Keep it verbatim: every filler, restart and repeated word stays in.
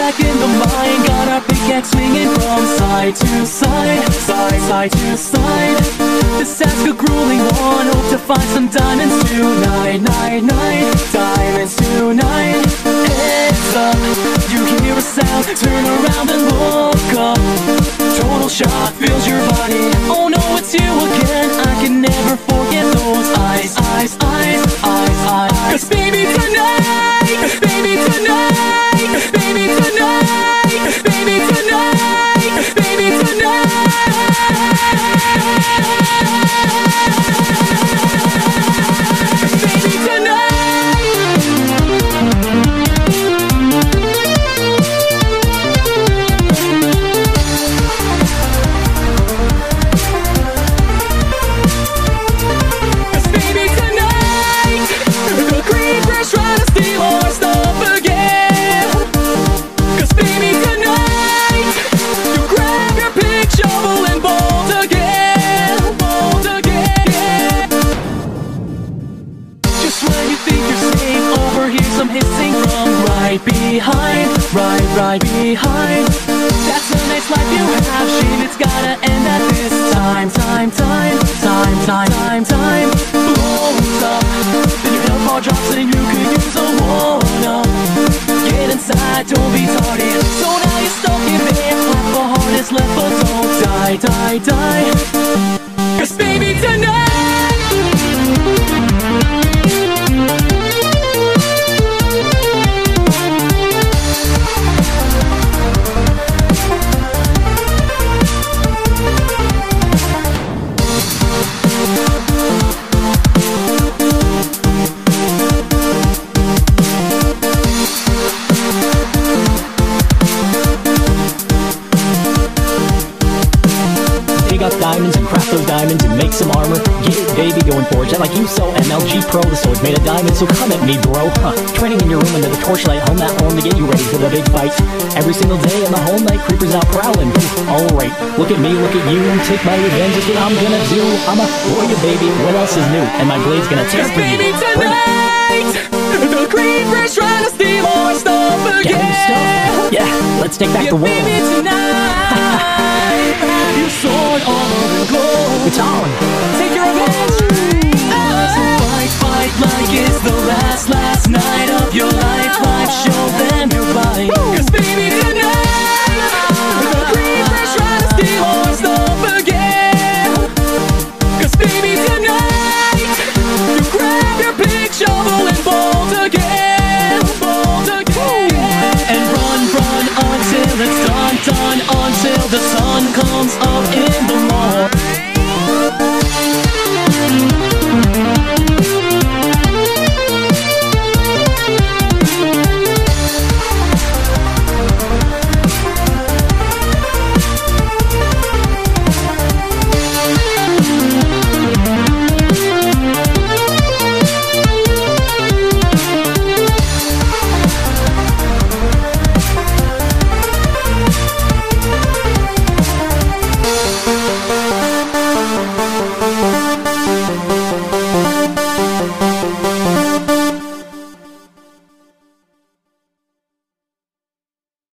back in the mine, got our pickaxe swinging from side to side, side, side to side. This task a grueling one, hope to find some diamonds tonight, night, night, diamonds tonight. Heads up, you hear a sound, turn around and look up. Total shock fills your body, oh no, it's you again. I can never forget those eyes, eyes, eyes, eyes, eyes. Cause baby tonight, baby tonight, baby tonight, baby tonight, baby tonight. Behind, right, right behind. That's a nice life you have, shame it's gotta end at this time. Time, time, time, time, time, time. Blows up, then your health all drops and you could use a one-up. Get inside, don't be tardy. So now you're stuck in there, half a heart is left, but don't die, die, die. Cause baby tonight, diamonds and craft those diamonds and make some armor. Get it, baby, going forge that like you sell M L G Pro. The sword's made of diamonds, so come at me, bro. Huh. Training in your room under the torchlight, hone that horn to get you ready for the big fight. Every single day in the whole night, creepers out prowling. Alright, look at me, look at you. Take my revenge, is what I'm gonna do. I'm a warrior, baby, what else is new? And my blade's gonna tear through you. Baby, tonight, the creepers trying to steal our stuff again. Yeah, stuff. Yeah, let's take back yeah, the world. Baby, tonight. Your sword, armor, and gold. It's on. Take your revenge. Oh. So fight, fight like it's the last, last night of your life. Life, show them your